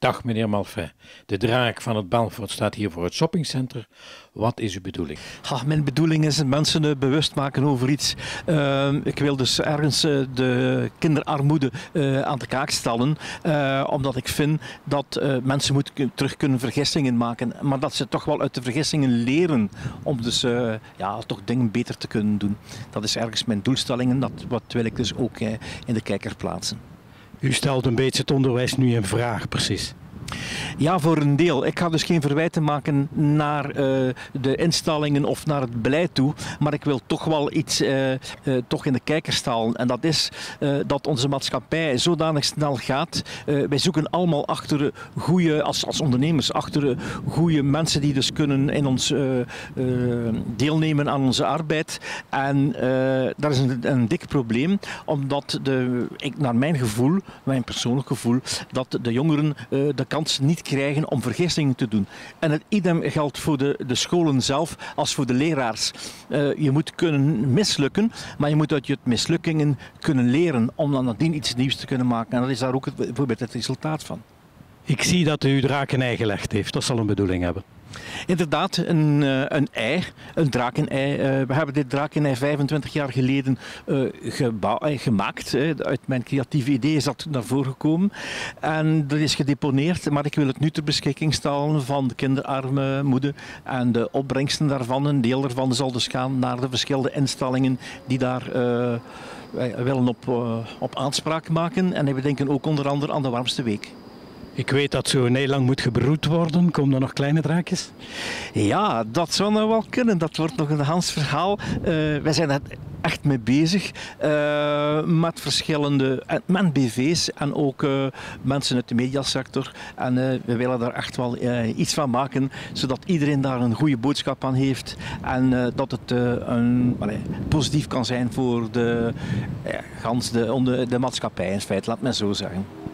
Dag meneer Malfait, de draak van het Belfort staat hier voor het shoppingcenter. Wat is uw bedoeling? Mijn bedoeling is mensen bewust maken over iets. Ik wil dus ergens de kinderarmoede aan de kaak stellen. Omdat ik vind dat mensen moeten terug kunnen vergissingen maken. Maar dat ze toch wel uit de vergissingen leren om dus toch dingen beter te kunnen doen. Dat is ergens mijn doelstelling en wat wil ik dus ook in de kijker plaatsen. U stelt een beetje het onderwijs nu in vraag, precies. Ja, voor een deel. Ik ga dus geen verwijten maken naar de instellingen of naar het beleid toe, maar ik wil toch wel iets toch in de kijker stellen. En dat is dat onze maatschappij zodanig snel gaat. Wij zoeken allemaal achter goede, als ondernemers, achter goede mensen die dus kunnen in ons deelnemen aan onze arbeid. En dat is een dik probleem, omdat naar mijn gevoel, mijn persoonlijk gevoel, dat de jongeren de kans niet krijgen om vergissingen te doen. En het idem geldt voor de scholen zelf als voor de leraars. Je moet kunnen mislukken, maar je moet uit je mislukkingen kunnen leren om dan nadien iets nieuws te kunnen maken. En dat is daar ook bijvoorbeeld het resultaat van. Ik zie dat u draak een ei gelegd heeft. Dat zal een bedoeling hebben. Inderdaad, een ei, een drakenei. We hebben dit drakenei 25 jaar geleden gemaakt. Uit mijn creatieve idee is dat naar voren gekomen. En dat is gedeponeerd, maar ik wil het nu ter beschikking stellen van de kinderarmoede. En de opbrengsten daarvan, een deel daarvan zal dus gaan naar de verschillende instellingen die daar willen op aanspraak maken. En we denken ook onder andere aan de warmste week. Ik weet dat zo'n ei lang moet gebroed worden. Komen er nog kleine draakjes? Ja, dat zou nou wel kunnen. Dat wordt nog een Hans verhaal. Wij zijn er echt mee bezig met verschillende met BV's en ook mensen uit de mediasector. En we willen daar echt wel iets van maken, zodat iedereen daar een goede boodschap aan heeft. En dat het positief kan zijn voor de maatschappij in feite, laat me zo zeggen.